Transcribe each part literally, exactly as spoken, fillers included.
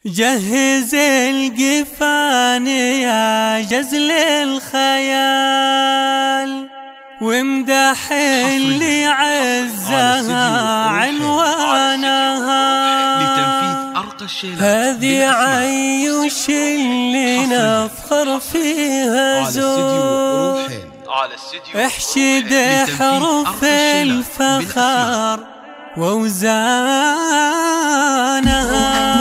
جهز القفان يا جزل الخيال وامدح اللي عزها عنوانها. هذه عيوش اللي نفخر فيها زور، احشد حروف الفخر ووزانها.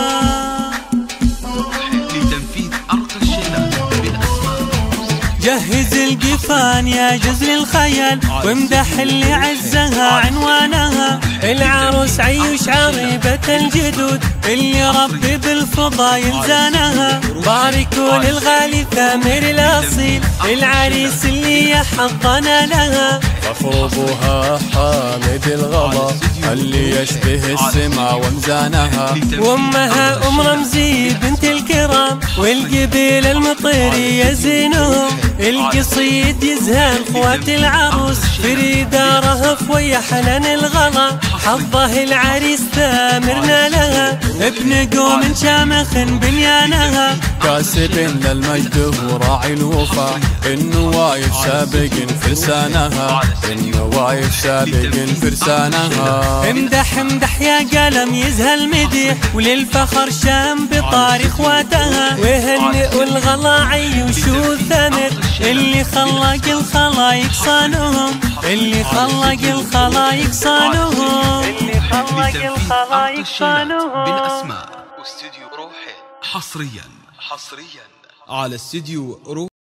جهز القفان يا جزل الخيال وامدح اللي عزها عنوانها. العروس عيوش عريبة الجدود اللي ربي بالفضايل زانها. باركوا للغالي ثامر الأصيل العريس اللي يحضن لها. مفروضها حامد الغلا اللي يشبه السما ومزانها. وامها ام رمزي بنت الكرام والقبيل المطيري يزينهم. القصيد يزهى اخوات العروس في دارها فويا حنان الغلا. حظه العريس ثامرنا لها ابن قوم شامخ بنيانها. كاسب للمجد وراعي الوفا النوايب سابق فرسانها. النوايب سابق فرسانها. امدح امدح يا قلم يزهى المديح وللفخر شام بطار اخواتها. وهنئوا الغلا عيوش الثمر اللي خلق الخلايق صانهم. اللي خلق الخلايق صانهم. اللي خلق الخلايق صانهم. بالأسماء واستديو روحين حصريا حصريا على استديو روح.